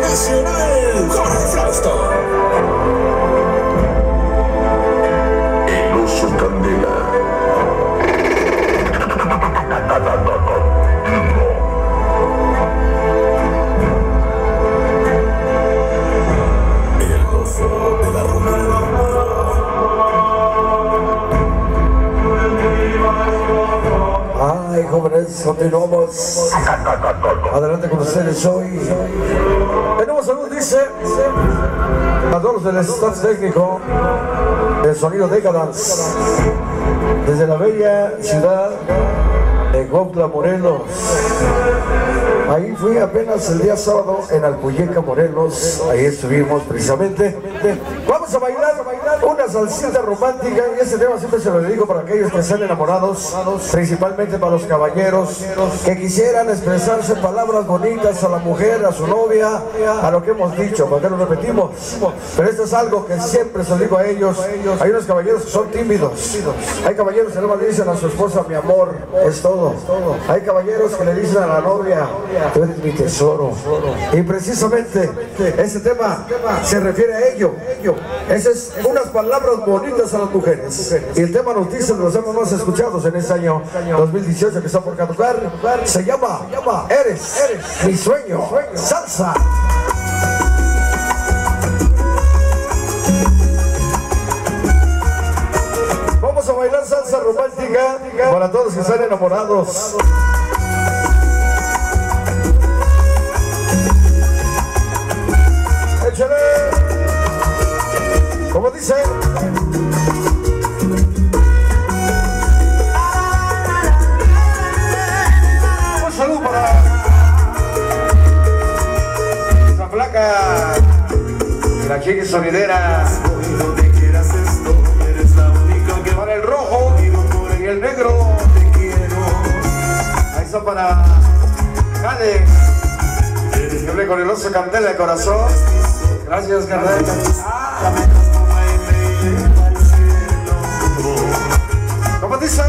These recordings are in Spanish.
Nacional Jorge Flagstone. El oso Candela. El oso de la Romana. Ay, jóvenes, continuamos. Adelante con ustedes hoy. Tenemos salud, dice, a todos del staff técnico del sonido Decadence, desde la bella ciudad de Cuautla, Morelos. Ahí fui apenas el día sábado en Alpuyeca, Morelos. Ahí estuvimos precisamente. Vamos a bailar una salsita romántica, y este tema siempre se lo dedico para aquellos que están enamorados, principalmente para los caballeros que quisieran expresarse palabras bonitas a la mujer, a su novia, a lo que hemos dicho, ¿para qué lo repetimos? Pero esto es algo que siempre se lo digo a ellos. Hay unos caballeros que son tímidos, hay caballeros que no le dicen a su esposa mi amor, es todo. Hay caballeros que le dicen a la novia, tú eres mi tesoro. Y precisamente este tema se refiere a ello. Esas es unas palabras bonitas a las mujeres. Y el tema nos dice de los temas más escuchados en este año 2018 que está por caducar. Se llama Eres mi sueño. Salsa. Vamos a bailar salsa romántica para todos que están enamorados. Échale. ¿Cómo dice? Un saludo para esa flaca, la chica sonidera. Para el rojo y el negro. Ahí está para Jade, siempre con el oso Candela de corazón. Gracias, Candela. ¿Cómo dice?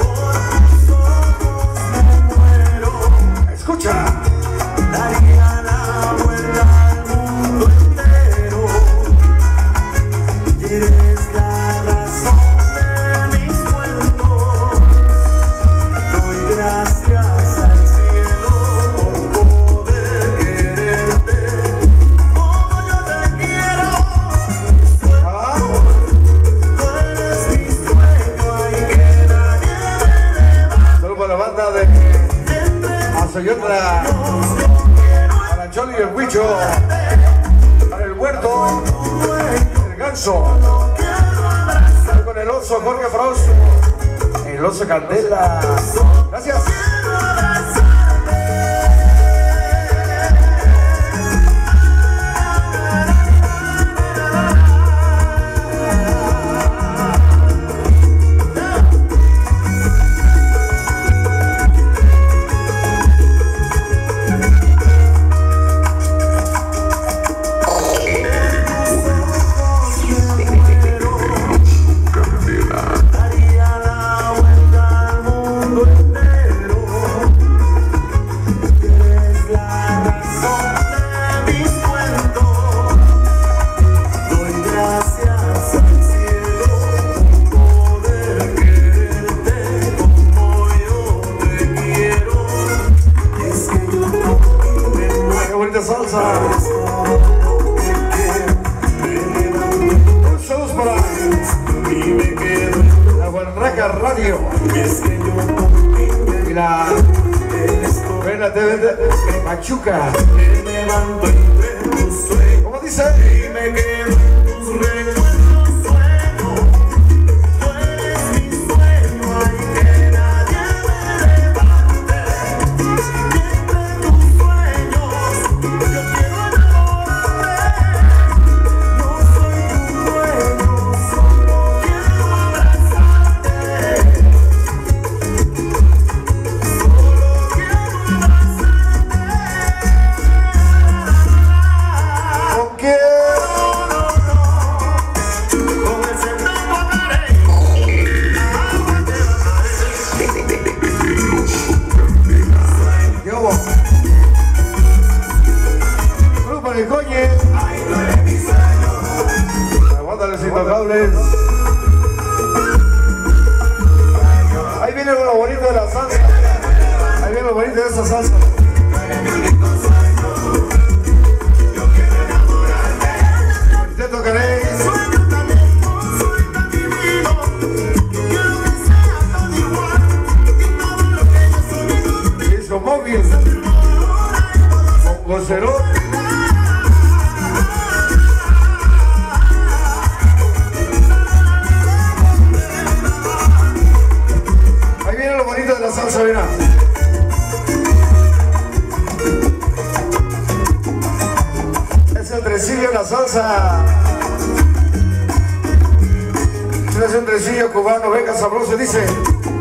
Escucha. Daría la vuelta al mundo entero. Eres la razón de mis cuentos. Doy gracias al cielo por poder quererte como yo te quiero. Tú eres mi sueño y que nadie me levante. Solo para la banda de Azoyotra, para Choli y el Huicho, para el Huerto, el Ganso, con el oso Jorge Frost, el oso Candela. Gracias. Salsa. Un saludo para la Guarraca Radio y la Vela TV de Pachuca. ¿Cómo dice? ¿Con quién? de Coñe. Aguanta los intocables. Ahí viene lo bonito de la salsa. Ahí viene lo bonito de esa salsa. Te tocaré. Disco móvil. Con Gocero. Ahí viene lo bonito de la salsa, mira. Es el tresillo de la salsa. Es un tresillo cubano, venga sabroso, dice.